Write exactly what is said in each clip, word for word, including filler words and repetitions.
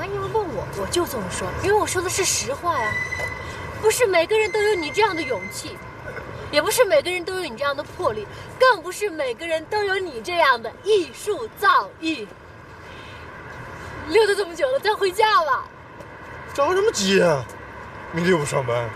你们问我，我就这么说，因为我说的是实话呀。不是每个人都有你这样的勇气，也不是每个人都有你这样的魄力，更不是每个人都有你这样的艺术造诣。溜达这么久了，咱回家吧。 着什么急啊？明天又不上班。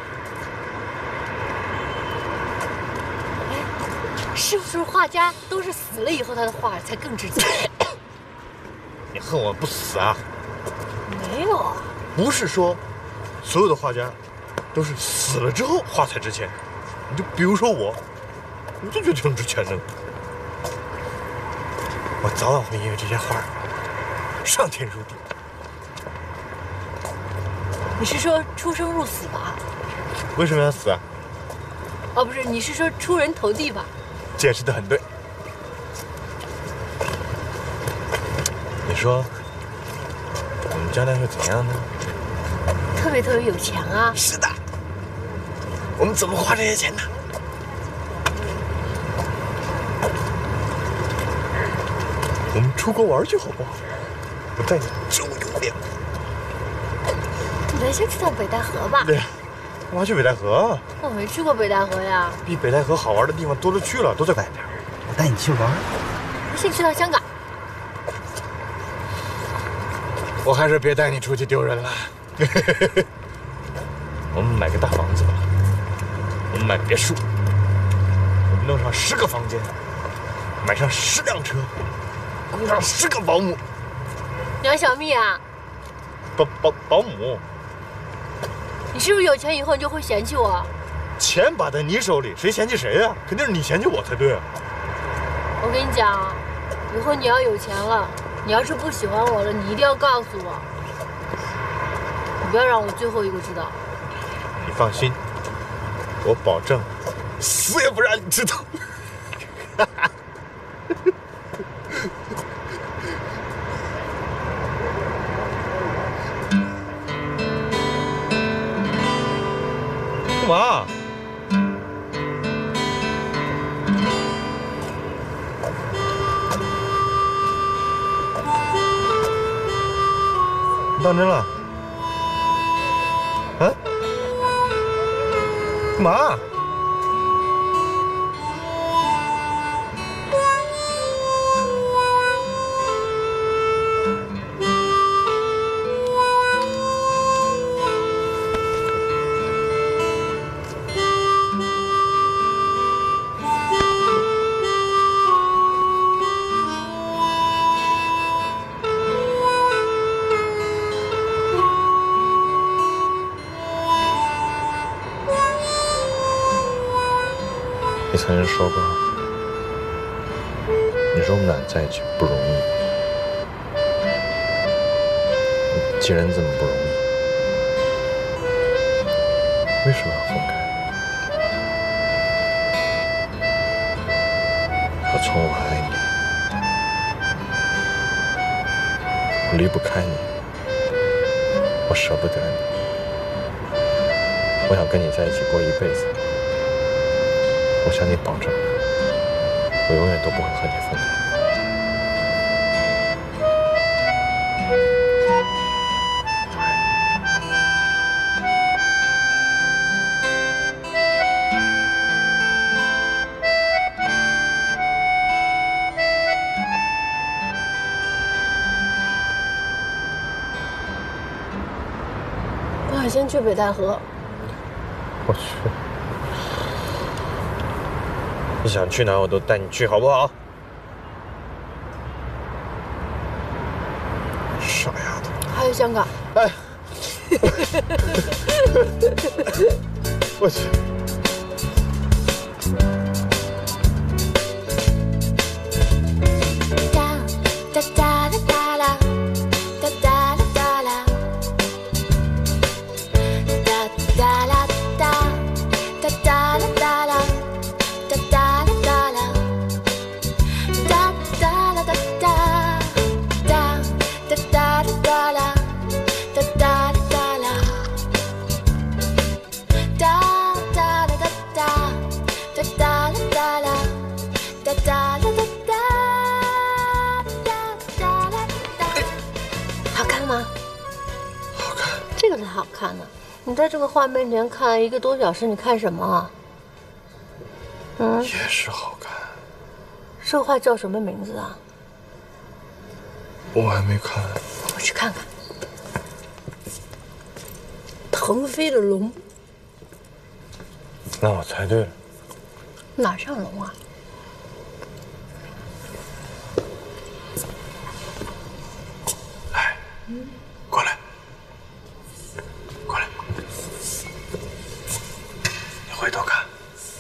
是不是画家都是死了以后他的画才更值钱？ 你恨我不死啊？ 没有啊。 不是说所有的画家都是死了之后画才值钱。你就比如说我，我就觉得挺值钱的。我早晚会因为这些画上天入地。 你是说出生入死吧？ 为什么要死啊？ 哦，不是，你是说出人头地吧？ 解释得很对。你说我们将来会怎样呢？ 特别特别有钱啊！ 是的。我们怎么花这些钱呢？我们出国玩去好不好？我带你周游列国。 咱先去趟北戴河吧。 对呀，干嘛去北戴河？ 我没去过北戴河呀。 比北戴河好玩的地方多了去了，都在北边。 我带你去玩。 先去趟香港。 我还是别带你出去丢人了。我们买个大房子吧，我们买别墅，我们弄上十个房间，买上十辆车，雇上十个保姆。 养小蜜啊？ 保保保姆。 你是不是有钱以后你就会嫌弃我？ 钱把在你手里，谁嫌弃谁呀？肯定是你嫌弃我才对啊！ 我跟你讲，以后你要有钱了，你要是不喜欢我了，你一定要告诉我，你不要让我最后一个知道。 你放心，我保证，死也不让你知道。干嘛？你当真了？啊？干嘛？你曾经说过，你说我们俩在一起不容易。既然这么不容易，为什么要分开？我从我爱你，我离不开你，我舍不得你，我想跟你在一起过一辈子。我向你保证，我永远都不会和你分开。 我想先去北戴河。 我去。你想去哪，我都带你去，好不好？傻丫头。 还有香港。 哎，我去。 哒哒。 好看呢。你在这个画面前看一个多小时，你看什么啊？嗯， 也是好看。 这个画叫什么名字啊？ 我还没看。 我去看看。腾飞的龙。 那我猜对了。 哪像龙啊？ 来，过来，过来，你回头看。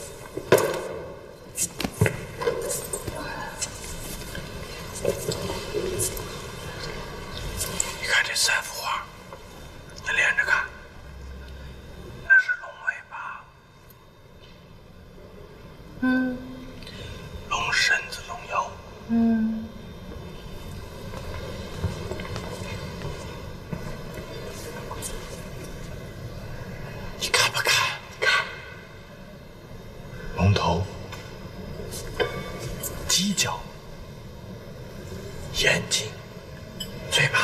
你看这三幅画，你连着看，那是龙尾巴。 嗯。 龙身子，龙腰。 嗯。 你看不看？看。龙头、犄角、眼睛、嘴巴。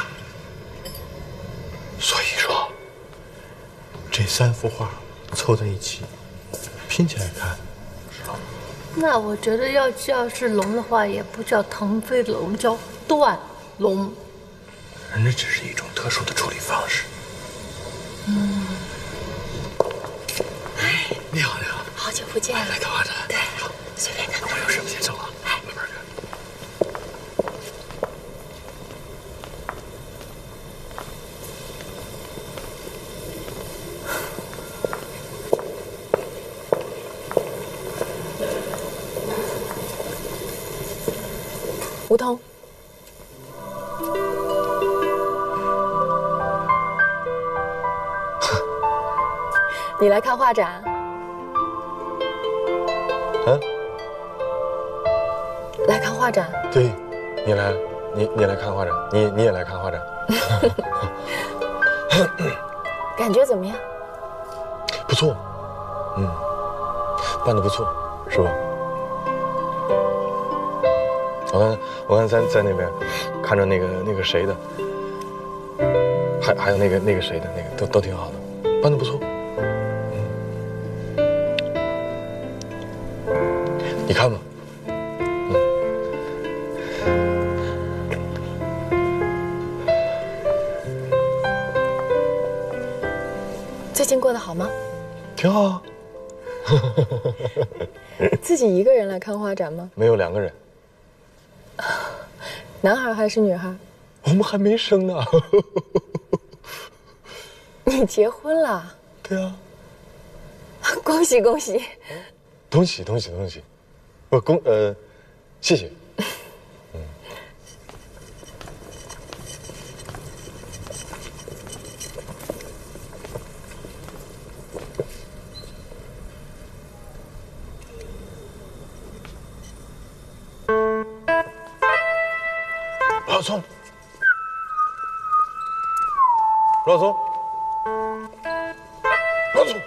所以说，这三幅画凑在一起，拼起来看，是龙。 那我觉得要叫是龙的话，也不叫腾飞的龙，叫断龙。 人这只是一种特殊的处理方式。 嗯。 哎，你好，你好， 好久不见了。 来看画展。 对，好，随便看。 我有事先走了。哎，慢慢看。 吴桐，你来看画展？ 嗯， 来看画展？ 对，你来，你你来看画展，你你也来看画展。 感觉怎么样？ 不错，嗯，办得不错，是吧？我刚我刚才在在那边看着那个那个谁的，还还有那个那个谁的那个都都挺好的，办得不错。嗯，你看吧。 最近过得好吗？ 挺好啊。 自己一个人来看画展吗？ 没有，两个人。 男孩还是女孩？ 我们还没生呢。 你结婚了？ 对啊。 恭喜恭喜！ 恭喜恭喜恭喜！我恭呃，谢谢。嗯。老宋，老宋，老宋。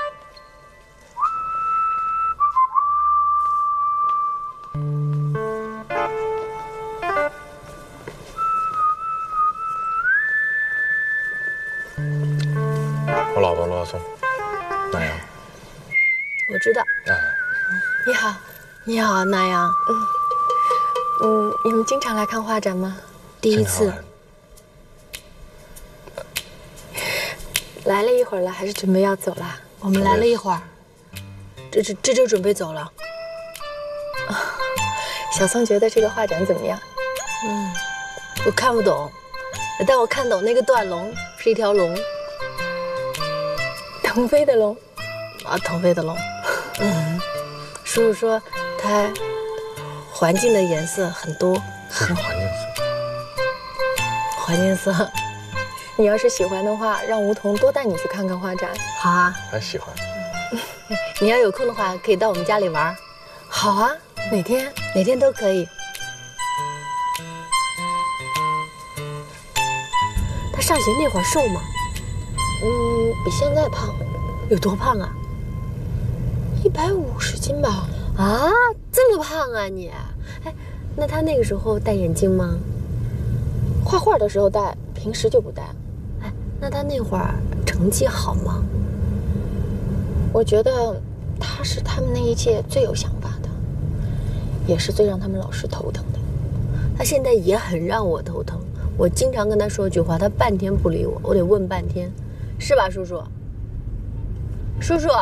我老婆罗松，南阳。 我知道。 哎， 你好， 你好，南阳。 嗯嗯，你们经常来看画展吗？ 第一次。 来了一会儿了，还是准备要走了？ 我们来了一会儿，这这这就准备走了。 小宋觉得这个画展怎么样？ 嗯，我看不懂，但我看懂那个断龙是一条龙， 腾飞的龙， 啊，腾飞的龙。嗯，叔叔说它环境的颜色很多， 这是环境色。 环境色。 你要是喜欢的话，让吴桐多带你去看看画展。 好啊， 还喜欢。 你要有空的话，可以到我们家里玩。 好啊，哪天？ 哪天都可以。他上学那会儿瘦吗？ 嗯，比现在胖。 有多胖啊？ 一百五十斤吧。 啊，这么胖啊你？哎，那他那个时候戴眼镜吗？ 画画的时候戴，平时就不戴。 哎，那他那会儿成成绩好吗？我觉得他是他们那一届最有想法的，也是最让他们老师头疼的。 他现在也很让我头疼，我经常跟他说句话，他半天不理我，我得问半天，是吧，叔叔？叔叔，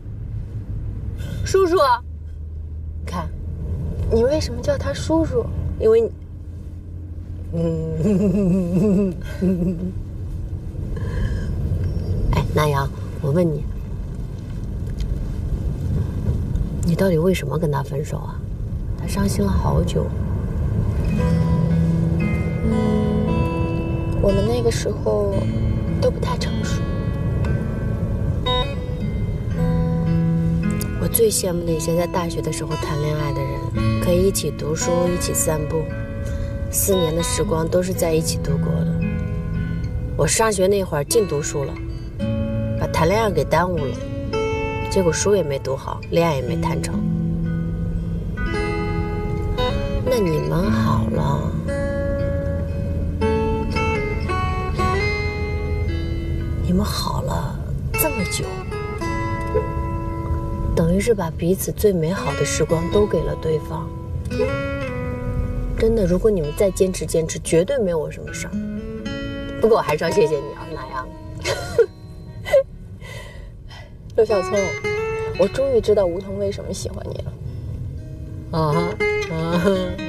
叔叔，看， 你为什么叫他叔叔？ 因为你，嗯，哎，南阳，我问你，你到底为什么跟他分手啊？他伤心了好久。 嗯，我们那个时候都不太成熟。 我最羡慕那些在大学的时候谈恋爱的人，可以一起读书，一起散步，四年的时光都是在一起度过的。我上学那会儿净读书了，把谈恋爱给耽误了，结果书也没读好，恋爱也没谈成。那你们好了，你们好了这么久，等于是把彼此最美好的时光都给了对方。真的，如果你们再坚持坚持，绝对没有我什么事儿。不过我还是要谢谢你啊，南阳。 陆小聪，我终于知道吴桐为什么喜欢你了。 啊哈啊哈！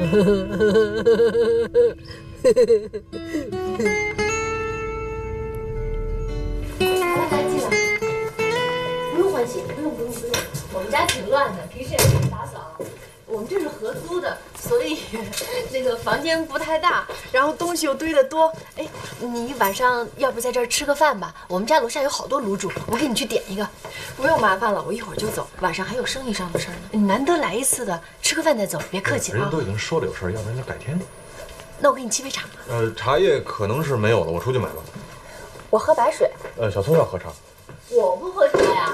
来来，进来，不用换鞋，不用不用不用。我们家挺乱的，平时也没人打扫。我们这是合租的，所以这个房间不太大，然后东西又堆得多。哎，你晚上要不在这儿吃个饭吧？我们家楼下有好多卤煮，我给你去点一个。 不用麻烦了，我一会儿就走，晚上还有生意上的事儿呢。 你难得来一次的，吃个饭再走，别客气啊。 人都已经说了有事，要不然就改天。 那我给你沏杯茶。 呃，茶叶可能是没有了，我出去买吧。 我喝白水。 呃，小聪要喝茶。 我不喝茶呀。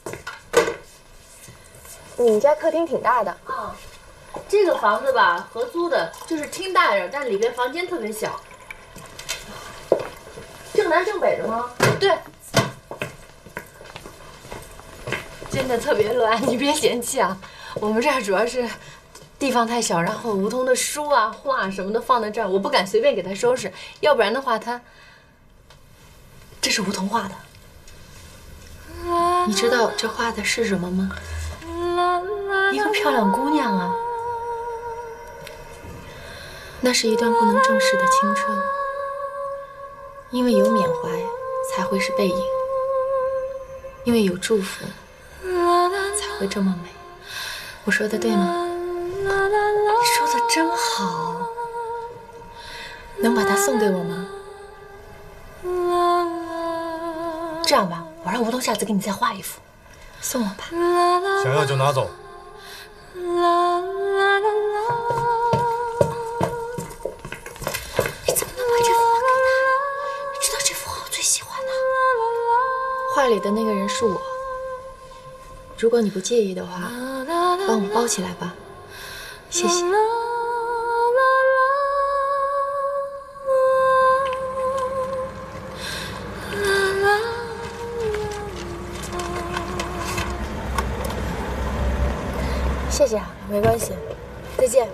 你们家客厅挺大的啊。这个房子吧，合租的，就是厅大点，但里边房间特别小。 正南正北的吗？ 对。真的特别乱，你别嫌弃啊。我们这儿主要是地方太小，然后吴桐的书啊、画什么的放在这儿，我不敢随便给他收拾，要不然的话他……这是吴桐画的。 你知道这画的是什么吗？ 一个漂亮姑娘啊。 那是一段不能正视的青春，因为有缅怀，才会是背影；因为有祝福，才会这么美。我说的对吗？ 你说的真好。 能把它送给我吗？ 这样吧，我让吴桐下次给你再画一幅， 送我吧。 想要就拿走。画里的那个人是我，如果你不介意的话，帮我包起来吧，谢谢。 谢谢啊，没关系，再见。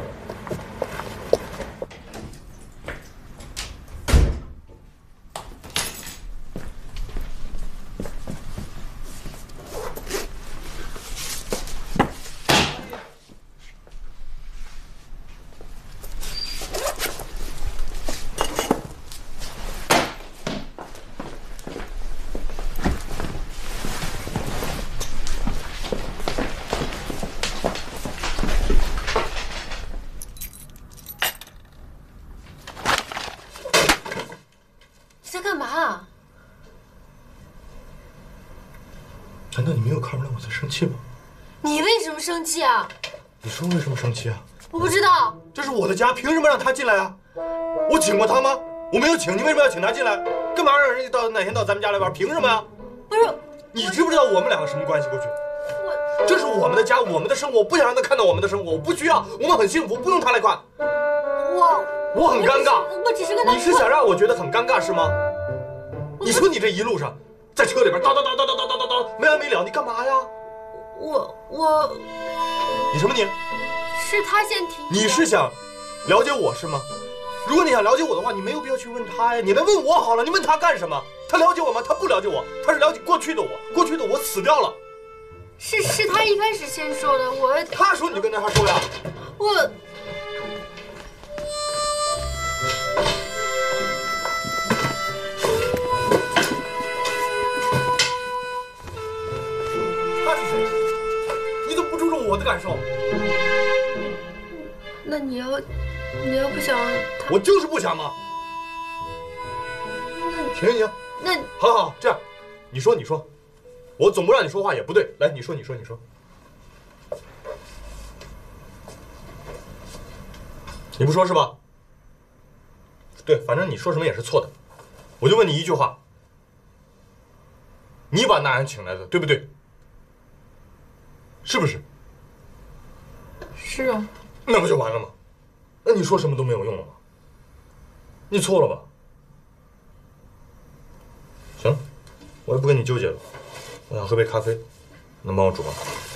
难道你没有看出来我在生气吗？ 你为什么生气啊？ 你说为什么生气啊？ 我不知道。 这是我的家，凭什么让他进来啊？我请过他吗？我没有请，你为什么要请他进来？干嘛让人家到哪天到咱们家来玩？凭什么呀？ 不是， 你知不知道我们两个什么关系？过去， 我这是我们的家，我们的生活，我不想让他看到我们的生活，我不需要，我们很幸福，不用他来管。 我我很尴尬。 我只是跟他， 你是想让我觉得很尴尬是吗？你说你这一路上在车里边叨叨叨叨叨叨叨叨叨，没完没了，你干嘛呀？ 我我， 你什么你？ 是他先提。 你是想了解我是吗？如果你想了解我的话，你没有必要去问他呀，你来问我好了。你问他干什么？他了解我吗？他不了解我，他是了解过去的我，过去的我死掉了。 是是他一开始先说的，我他说你就跟着他说呀。 我。 他是谁？你怎么不注重我的感受？ 那你要，你要不想他， 我就是不想嘛。行行行， 那好好好，这样，你说你说，我总不让你说话也不对。来，你说你说你说。你不说是吧？对，反正你说什么也是错的。我就问你一句话：你把那人请来的，对不对？是不是？ 是啊。 那不就完了吗？那你说什么都没有用了吗？你错了吧？行了，我也不跟你纠结了。我想喝杯咖啡，能帮我煮吗？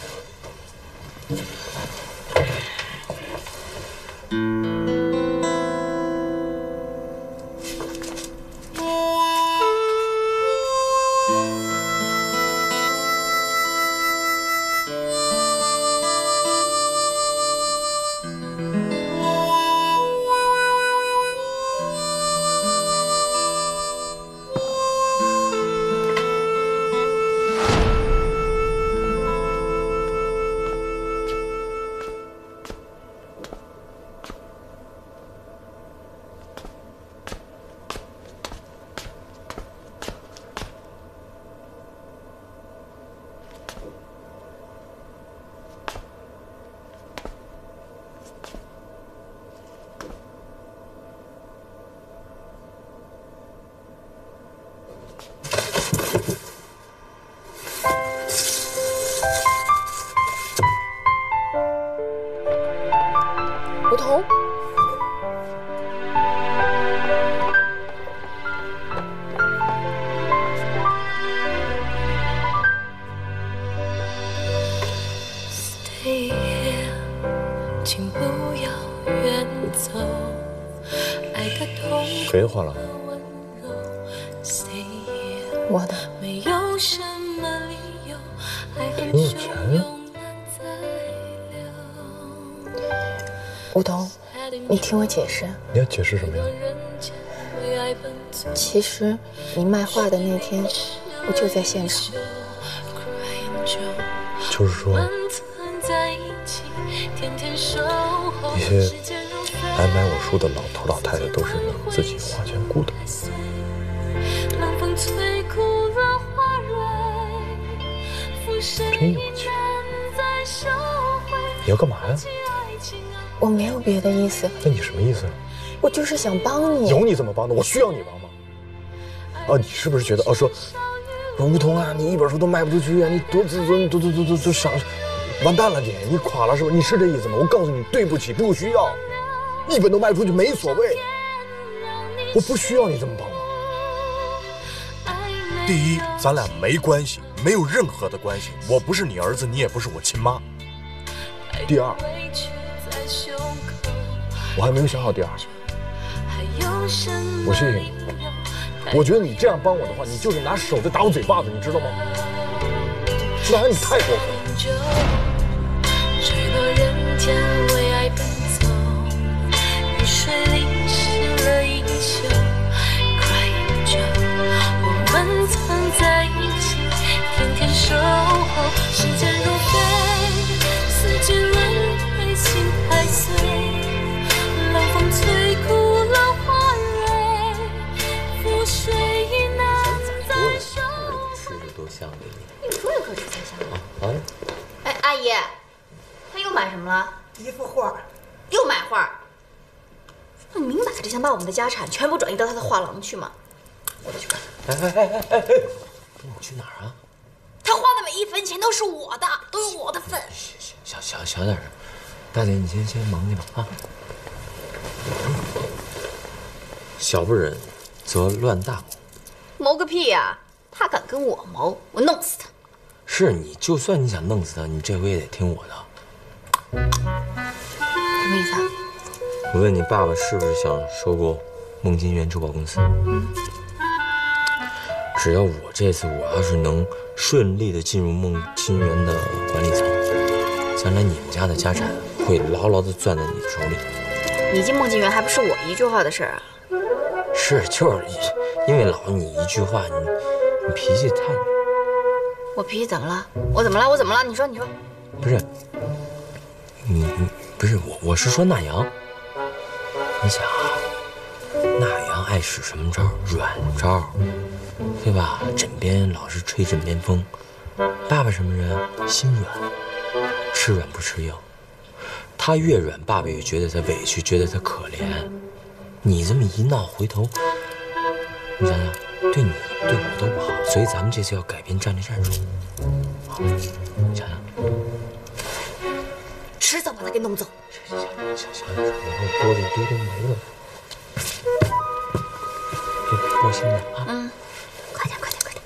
梧桐， 请不要远走。爱的痛谁的画廊？ 我的。 没有什么理由，爱很挺有钱呀。 梧桐，你听我解释。 你要解释什么呀？ 其实你卖画的那天，我就在现场。 就是说，一些来买我书的老头老太太都是你自己花钱雇的。真有钱！你要干嘛呀？ 我没有别的意思。 那你什么意思？ 我就是想帮你。 有你怎么帮的？我需要你帮吗？哦，你是不是觉得哦说，说梧桐啊，你一本书都卖不出去啊，你多自尊，多多多多多伤，完蛋了你，你垮了是吧？你是这意思吗？我告诉你，对不起，不需要，一本都卖不出去没所谓，我不需要你这么帮我。第一，咱俩没关系，没有任何的关系，我不是你儿子，你也不是我亲妈。第二，我还没有想好第二。我谢谢你，我觉得你这样帮我的话，你就是拿手在打我嘴巴子，你知道吗？知道吗？你太过分了。坠落人间为爱奔走，雨水淋湿了衣袖，快饮酒，我们曾在一起，天天守候，时间如飞，四季轮回，心太碎，冷风吹枯了花蕊，覆水已难再收回。吃的都像给你， 你说也可吃才像啊啊！ 哎，阿姨，他又买什么了？ 一幅画， 又买画？你明摆着想把我们的家产全部转移到他的画廊去吗？我得去看。 哎哎哎哎哎！跟我去哪儿啊？ 他花的每一分钱都是我的，都有我的份。 小小小点声，大姐，你先先忙去吧啊。小不忍则乱大谋。 谋个屁呀！他他敢跟我谋，我弄死他。 是你，就算你想弄死他，你这回也得听我的。 什么意思啊？ 我问你爸爸是不是想收购梦金源珠宝公司？嗯。只要我这次我要是能顺利的进入梦金源的管理层，将来你们家的家产会牢牢的攥在你的手里。 你进梦金源还不是我一句话的事儿啊？ 是，就是因为老你一句话，你你脾气太…… 我脾气怎么了？我怎么了？我怎么了？你说，你说。 不是，你你不是我，我是说纳阳。你想啊，纳阳爱使什么招？软招，对吧？枕边老是吹枕边风。爸爸什么人？心软，吃软不吃硬。他越软，爸爸越觉得他委屈，觉得他可怜。你这么一闹，回头你想想，对你对我都不好。所以咱们这次要改变战略战术。好，你想想， 迟早把他给弄走。 行行行行行，以后多的一堆都没了。别多心了啊！ 嗯，快点快点快点。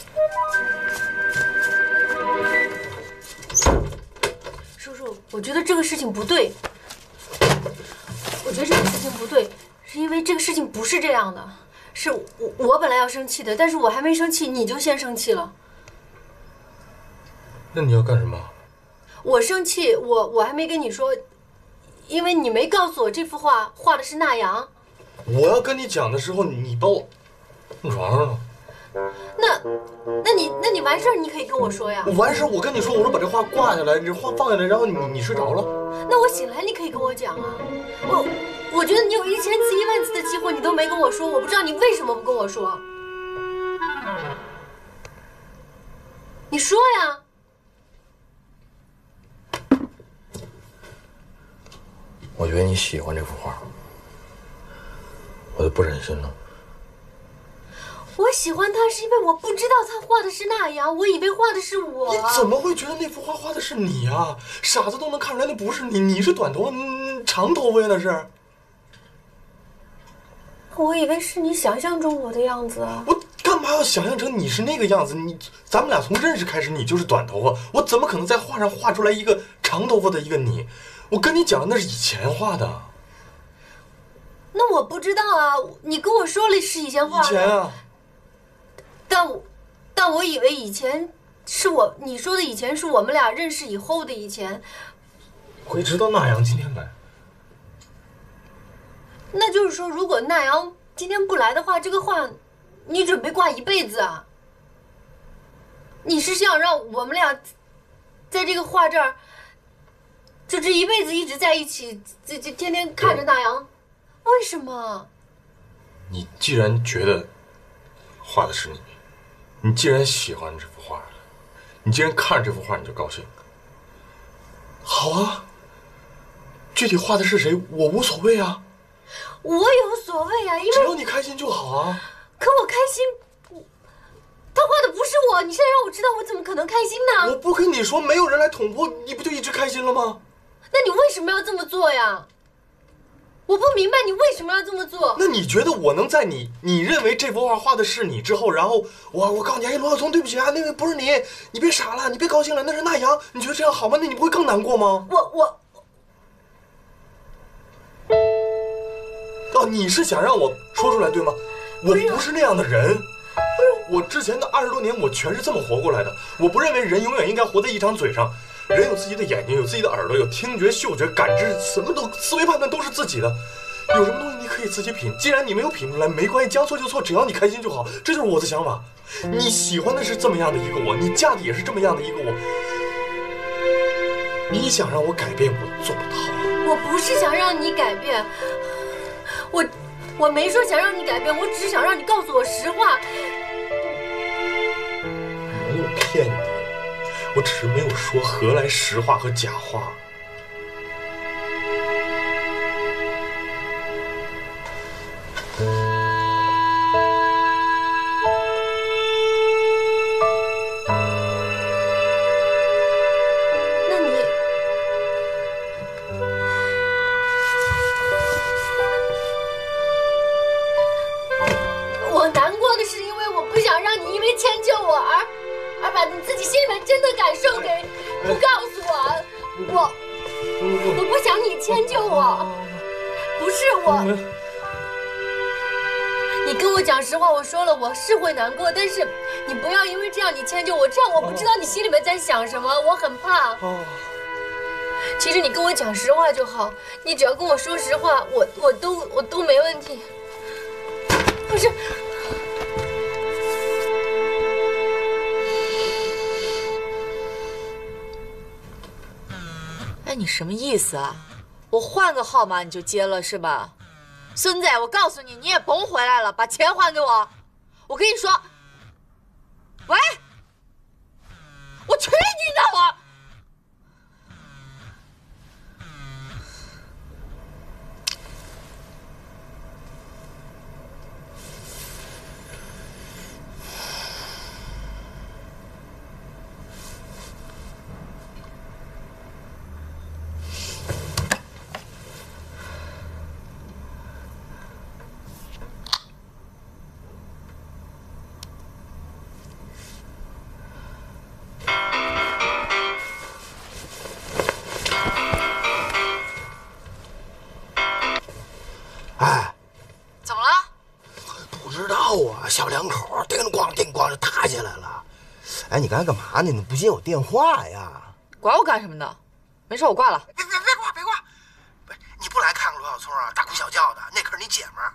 叔叔，我觉得这个事情不对。我觉得这个事情不对，是因为这个事情不是这样的。是我我本来要生气的，但是我还没生气，你就先生气了。 那你要干什么？ 我生气，我我还没跟你说，因为你没告诉我这幅画画的是纳阳。 我要跟你讲的时候，你把我弄床上了。 那，那你那你完事儿你可以跟我说呀。 我完事儿，我跟你说，我说把这画挂下来，这画放下来，然后你你睡着了。 那我醒来你可以跟我讲啊。我我觉得你有一千次一万次的机会，你都没跟我说，我不知道你为什么不跟我说。你说呀。 我觉得你喜欢这幅画，我就不忍心了。 我喜欢他是因为我不知道他画的是那样，我以为画的是我。 你怎么会觉得那幅画画的是你啊？傻子都能看出来那不是你，你是短头发，嗯、长头发呀那是。 我以为是你想象中我的样子啊。 我干嘛要想象成你是那个样子？你咱们俩从认识开始，你就是短头发，我怎么可能在画上画出来一个长头发的一个你？我跟你讲，那是以前画的。 那我不知道啊，你跟我说了是以前画的。 以前啊。 但我，但我以为以前是我你说的以前是我们俩认识以后的以前。 会知道那阳今天来。 那就是说，如果那阳今天不来的话，这个画，你准备挂一辈子啊？你是想让我们俩在这个画这儿，就这一辈子一直在一起，这这天天看着那阳？为什么？ 你既然觉得画的是你，你既然喜欢这幅画，你既然看着这幅画你就高兴，好啊。具体画的是谁，我无所谓啊。 我有所谓啊，因为只要你开心就好啊。 可我开心，他画的不是我，你现在让我知道，我怎么可能开心呢？ 我不跟你说，没有人来捅破，你不就一直开心了吗？ 那你为什么要这么做呀？我不明白你为什么要这么做。 那你觉得我能在你你认为这幅画画的是你之后，然后我我告诉你，哎，罗小松，对不起啊，那个不是你，你别傻了，你别高兴了，那是那阳，你觉得这样好吗？那你不会更难过吗？ 我我。 哦，你是想让我说出来对吗？我不是那样的人。我之前的二十多年，我全是这么活过来的。我不认为人永远应该活在一张嘴上。人有自己的眼睛，有自己的耳朵，有听觉、嗅觉、感知，什么都思维判断都是自己的。有什么东西你可以自己品，既然你没有品出来，没关系，将错就错，只要你开心就好。这就是我的想法。你喜欢的是这么样的一个我，你嫁的也是这么样的一个我。你想让我改变，我做不到。 我不是想让你改变，我我没说想让你改变，我只是想让你告诉我实话。 没有骗你，我只是没有说何来实话和假话。 那你，我难过的是因为我不想让你因为迁就你心里面真的感受给不告诉我，我我不想你迁就我，不是我。你跟我讲实话，我说了我是会难过，但是你不要因为这样你迁就我，这样我不知道你心里面在想什么，我很怕。其实你跟我讲实话就好，你只要跟我说实话，我我都我都没问题。不是。 哎，你什么意思啊？我换个号码你就接了是吧？孙子，我告诉你，你也甭回来了，把钱还给我。我跟你说，喂，我去你的我！ 小两口叮咣叮咣就打起来了。哎，你刚才干嘛呢？你不接我电话呀？ 管我干什么呢？没事，我挂了。 别别别挂别挂！不是你不来看看罗小聪啊？大哭小叫的，那可是你姐们儿。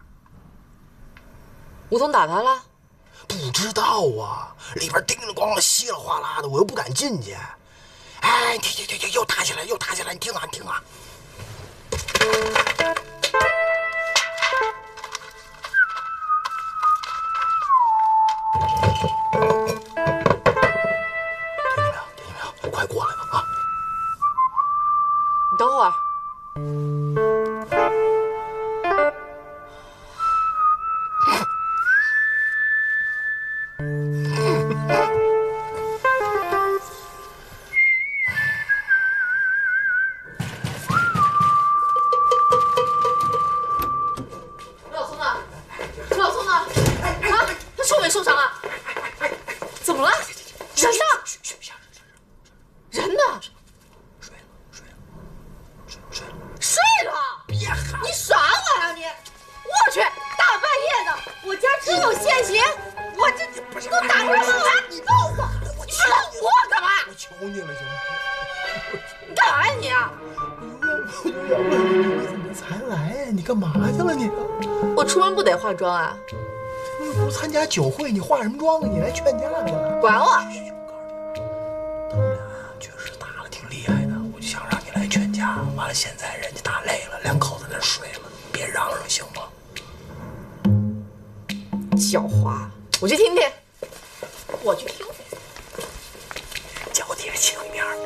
吴桐打他了？ 不知道啊，里边叮铃咣啷稀里哗啦的，我又不敢进去。哎，听听听，又打起来又打起来，你听啊你听啊。快过来吧啊！ 你等会儿。罗小聪呢？罗小聪呢？啊，他受没受伤啊？怎么了？人呢？人呢？ 睡了，睡了，睡睡了， 睡了！ 别喊！ 你耍我呀你！我去，大半夜的，我家车有限行，我这这都打电话来，你告诉我，你说我干嘛？ 我求你了，行吗？ 你干嘛呀你啊？ 你怎么才来呀？你干嘛去了你？ 我出门不得化妆啊？ 又不是参加酒会，你化什么妆啊？你来劝架去了？ 管我！ 他们俩确实打得挺厉害的，我就想让你来劝架。完了，现在人家打累了，两口子在那睡了，别嚷嚷行吗？ 狡猾，我去听听，我去听听。 脚底下轻点儿。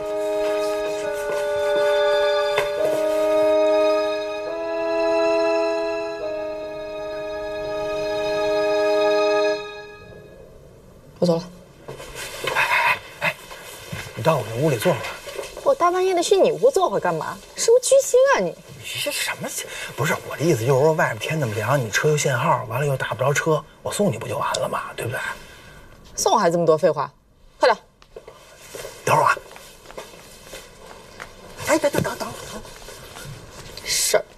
我走了。 哎哎哎，你到我这屋里坐会儿。 我大半夜的去你屋坐会儿干嘛？是不是居心啊你？ 你这什么？不是我的意思，就是说外边天那么凉，你车又限号，完了又打不着车，我送你不就完了吗？对不对？ 送我还这么多废话，快点。 等会儿啊。哎，等等等等等。 事儿。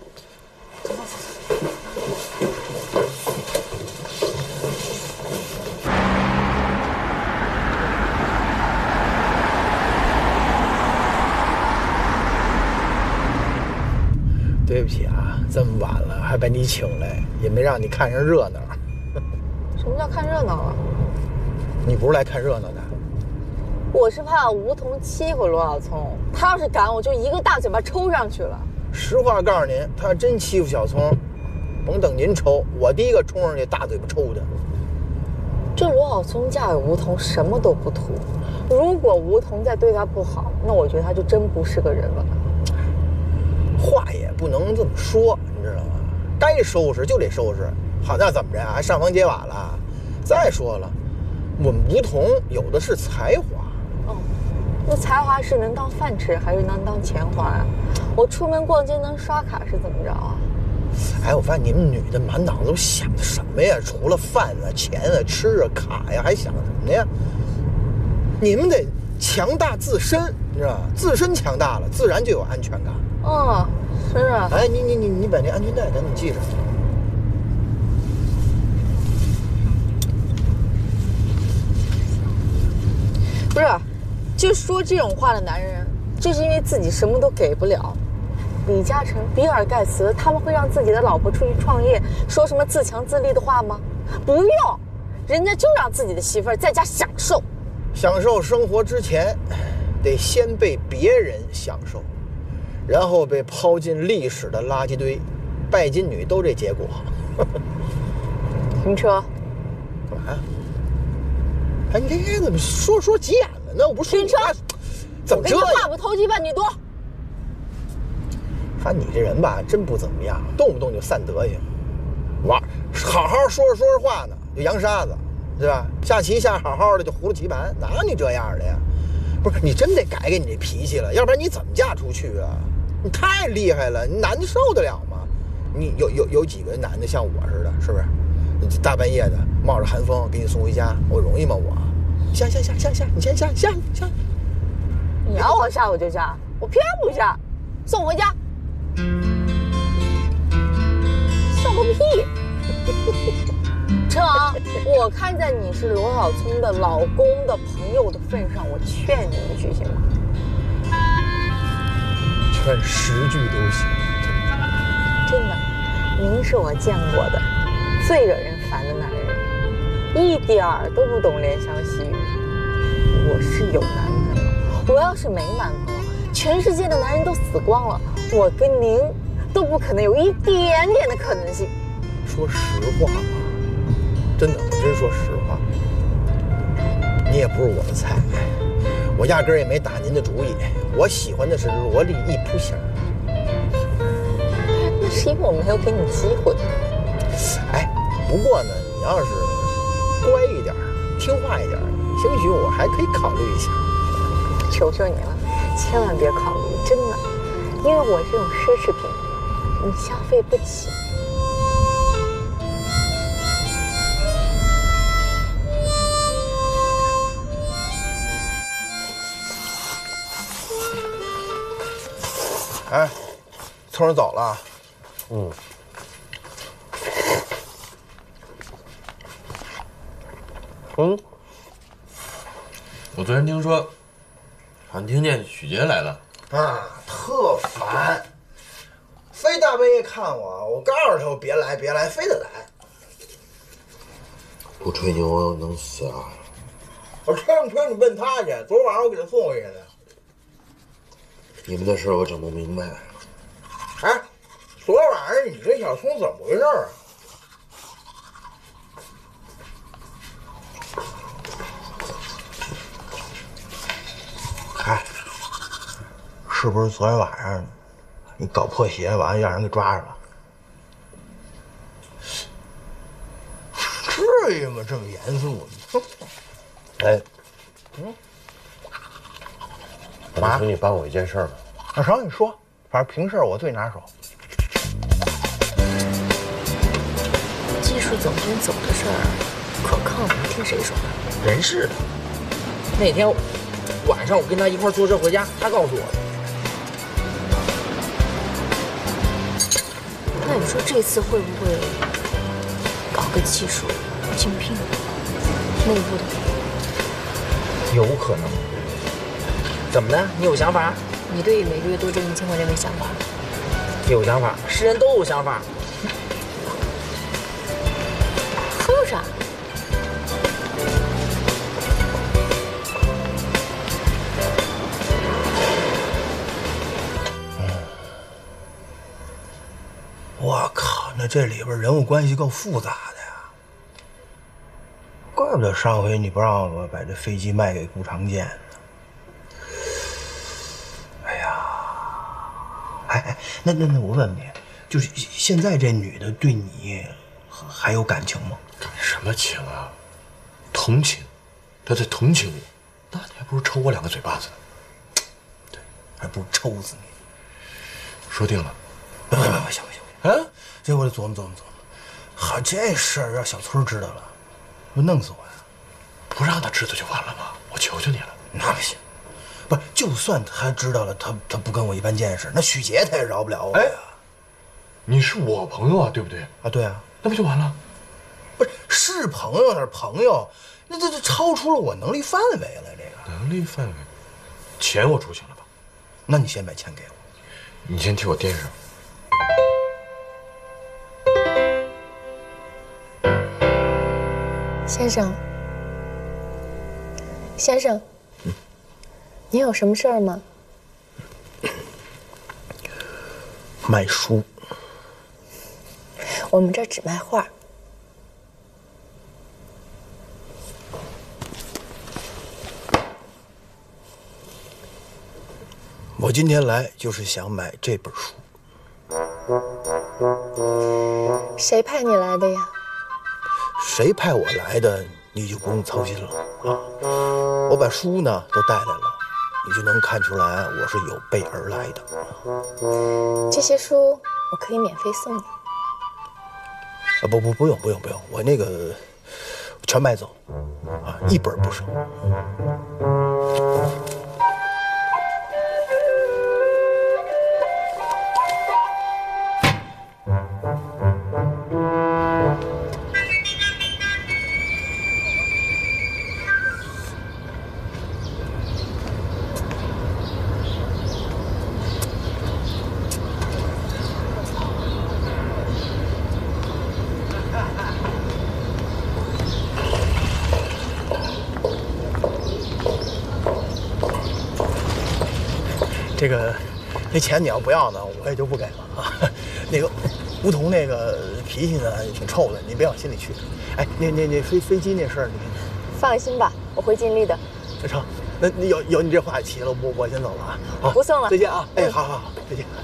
对不起啊，这么晚了还把你请来，也没让你看上热闹。 什么叫看热闹啊？ 你不是来看热闹的？ 我是怕吴桐欺负罗小聪，他要是敢，我就一个大嘴巴抽上去了。 实话告诉您，他要真欺负小聪，甭等您抽，我第一个冲上去大嘴巴抽他。 这罗小聪嫁给吴桐什么都不图，如果吴桐再对他不好，那我觉得他就真不是个人了。 话也不能这么说，你知道吗？该收拾就得收拾。好，那怎么着呀？还上房揭瓦了？再说了，我们吴桐有的是才华。 哦，那才华是能当饭吃，还是能当钱花啊？我出门逛街能刷卡是怎么着啊？ 哎，我发现你们女的满脑子都想的什么呀？除了饭啊、钱啊、吃啊、卡呀，还想什么呀？ 你们得强大自身，你知道吧？自身强大了，自然就有安全感。 嗯，是啊。 哎，你你你你把那安全带赶紧系上。 不是，就说这种话的男人，就是因为自己什么都给不了。李嘉诚、比尔盖茨他们会让自己的老婆出去创业，说什么自强自立的话吗？不用，人家就让自己的媳妇儿在家享受。 享受生活之前，得先被别人享受，然后被抛进历史的垃圾堆。拜金女都这结果。 停车。 干嘛呀？哎，你这怎么说说急眼了呢？我不是停车。 怎么这样？ 话不投机半句多。 反正你这人吧，真不怎么样，动不动就散德行。玩，好好说着说着话呢，就扬沙子，对吧？下棋下好好的就葫芦棋盘，哪有你这样的呀？不是，你真得改改你这脾气了，要不然你怎么嫁出去啊？你太厉害了，你男的受得了吗？你有有有几个男的像我似的，是不是？你大半夜的冒着寒风给你送回家，我容易吗？我下下下下下，你先下下下。 你要我下我就下，我偏不下，送我回家。笑个屁！成，我看在你是罗小聪的老公的朋友的份上，我劝你一句行吗？ 劝十句都行。 真的，您是我见过的最惹人烦的男人，一点儿都不懂怜香惜玉。我是有男朋友，我要是没男朋友，全世界的男人都死光了，我跟您都不可能有一点点的可能性。 说实话啊，真的，我真说实话，你也不是我的菜，我压根儿也没打您的主意。我喜欢的是萝莉一扑醒。 那是因为我没有给你机会。 哎，不过呢，你要是乖一点，听话一点，兴许我还可以考虑一下。 求求你了，千万别考虑，真的，因为我这种奢侈品，你消费不起。 哎，聪儿走了。 嗯。嗯。 我昨天听说，好像听见许杰来了。 啊，特烦，非大半夜看我，我告诉他我别来别来，非得来。 不吹牛能死啊！ 我吹不吹你问他去，昨晚上我给他送回去的。 你们的事我整不明白。 哎，昨晚上你跟小聪怎么回事啊？哎，是不是昨天晚上你搞破鞋完让人给抓着了？至于吗？这么严肃？ 哎， 嗯， 我能请你帮我一件事吗？ 那成，你说，反正平事我最拿手。 技术总监走的事儿，可靠吗？听谁说的？ 人事的。那天晚上我跟他一块坐车回家，他告诉我的。 那你说这次会不会搞个技术竞聘，内部的？ 有可能。怎么的？你有想法？ 你对每个月多挣一千块钱没想法？ 有想法，是人都有想法。 说啥？ 我靠，那这里边人物关系够复杂的呀！怪不得上回你不让我把这飞机卖给顾长健呢。哎呀，哎哎，那那那我问你，就是现在这女的对你还有感情吗？ 感什么情啊？同情，她在同情我，那你还不如抽我两个嘴巴子呢。 对，还不如抽死你。 说定了。 不不不，行不行？啊，这我得琢磨琢磨琢磨。好，这事儿让小崔知道了，会弄死我呀！ 不让他知道就完了吗？我求求你了。 那不行，不，就算他知道了，他他不跟我一般见识，那许杰他也饶不了我呀。 你是我朋友啊，对不对？ 啊，对啊， 那不就完了？ 不是，是朋友那是朋友，那这这超出了我能力范围了，这个能力范围，钱我出行了吧？ 那你先把钱给我， 你先替我垫上。 先生，先生，嗯、你有什么事儿吗？ 卖书。 我们这儿只卖画。 我今天来就是想买这本书。 谁派你来的呀？ 谁派我来的，你就不用操心了啊！我把书呢都带来了，你就能看出来我是有备而来的。 这些书我可以免费送你。 啊，不不不用不用不用，我那个全买走，啊，一本不剩。这个，那钱你要不要呢，我也就不给了啊。那个，梧桐那个脾气呢挺臭的，你别往心里去。哎，那那那飞飞机那事儿，你放心吧，我会尽力的。 那成，那有有你这话齐了，我我先走了啊。好， 不送了， 再见啊。哎，好好好，再见。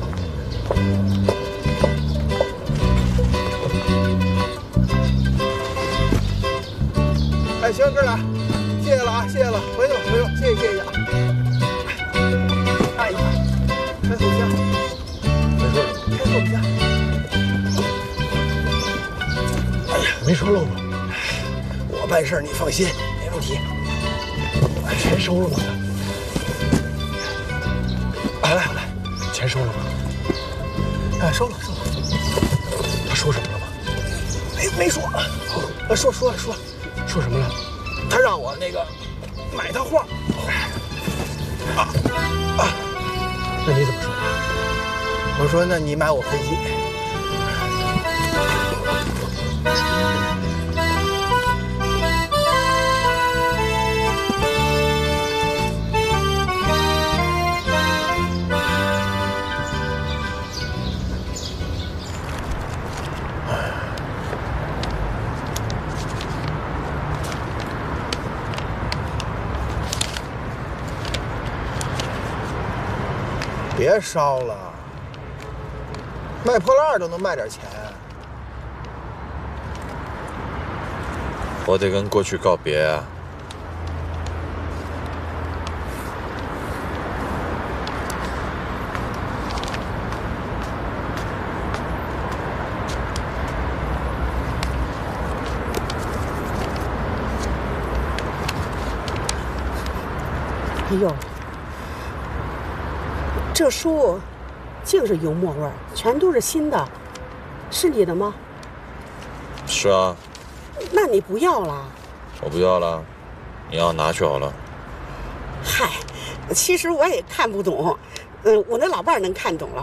哎，行，哥俩，谢谢了啊，谢谢了，回去吧，回去吧，谢谢谢谢啊。哎呀，开后箱， 没说， 开后箱。哎呀， 没说漏吧？ 我办事你放心，没问题。 钱收了吗？ 好来好来， 钱收了吗？ 哎，收了收了。 他说什么了吗？ 没没说。哦，说说说， 说什么了？ 他让我那个买他画。啊啊！ 那你怎么说？ 我说那你买我飞机。别烧了，卖破烂都能卖点钱。 我得跟过去告别啊！ 哎呦！这书净是油墨味儿，全都是新的，是你的吗？ 是啊。 那你不要了？ 我不要了，你要拿去好了。 嗨，其实我也看不懂，嗯，我那老伴儿能看懂了。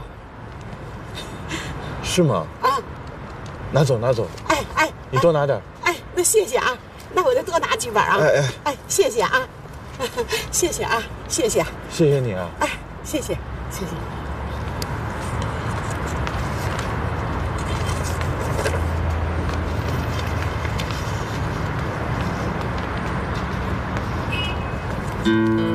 是吗？ 啊， 拿走拿走。 哎哎， 你多拿点。 哎，那谢谢啊，那我就多拿几本啊。 哎哎哎，谢谢啊，谢谢啊，谢谢。 谢谢你啊。 哎，谢谢。谢谢。 嗯